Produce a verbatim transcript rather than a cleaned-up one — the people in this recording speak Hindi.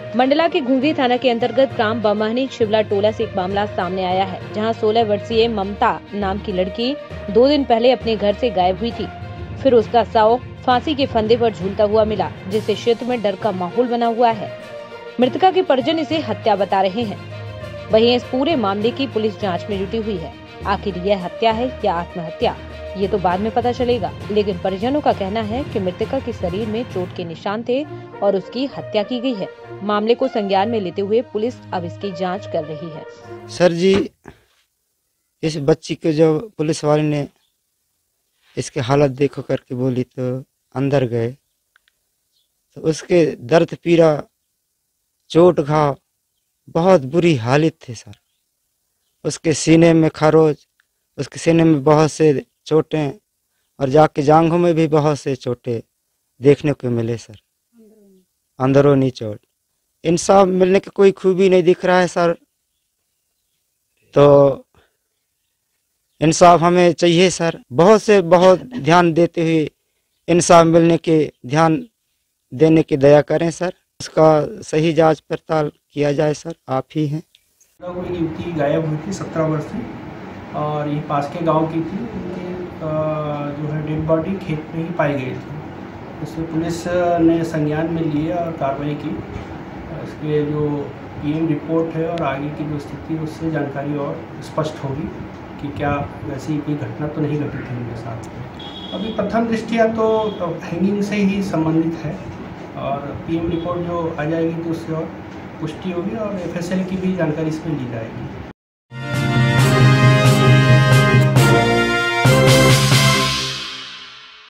मंडला के घुंघरी थाना के अंतर्गत ग्राम बमहनी छिबला टोला से एक मामला सामने आया है, जहां सोलह वर्षीय ममता नाम की लड़की दो दिन पहले अपने घर से गायब हुई थी। फिर उसका शव फांसी के फंदे पर झूलता हुआ मिला, जिससे क्षेत्र में डर का माहौल बना हुआ है। मृतका के परिजन इसे हत्या बता रहे हैं। वहीं इस पूरे मामले की पुलिस जाँच में जुटी हुई है। आखिर यह हत्या है या आत्महत्या, ये तो बाद में पता चलेगा, लेकिन परिजनों का कहना है कि मृतका के शरीर में चोट के निशान थे और उसकी हत्या की गई है। मामले को संज्ञान में लेते हुए पुलिस अब इसकी जांच कर रही है। सर जी, इस बच्ची को जब पुलिस वाले ने इसके हालत देखो करके बोली तो अंदर गए, तो उसके दर्द पीड़ा, चोट घाव बहुत बुरी हालत थी सर। उसके सीने में खरोच, उसके सीने में बहुत से चोटें और जाके जांघों में भी बहुत से चोटें देखने को मिले सर, अंदरूनी चोट। इंसाफ मिलने की कोई खूबी नहीं दिख रहा है सर, तो इंसाफ हमें चाहिए सर। बहुत से बहुत ध्यान देते हुए इंसाफ मिलने के ध्यान देने की दया करें सर। उसका सही जांच पड़ताल किया जाए सर, आप ही हैं। कोई युवती गायब हुई थी सत्रह वर्ष की, और ये पास के गांव की थी। उनकी जो है डेड बॉडी खेत में ही पाई गई थी। इससे पुलिस ने संज्ञान में लिए और कार्रवाई की। इसके जो पीएम रिपोर्ट है और आगे की जो स्थिति है उससे जानकारी और स्पष्ट होगी कि क्या वैसी कोई घटना तो नहीं घटी थी उनके साथ। अभी प्रथम दृष्टिया तो हैंगिंग से ही संबंधित है, और पीएम रिपोर्ट जो आ जाएगी तो उससे और पुष्टि होगी और एफएसएल की भी जानकारी इसमें ली जाएगी।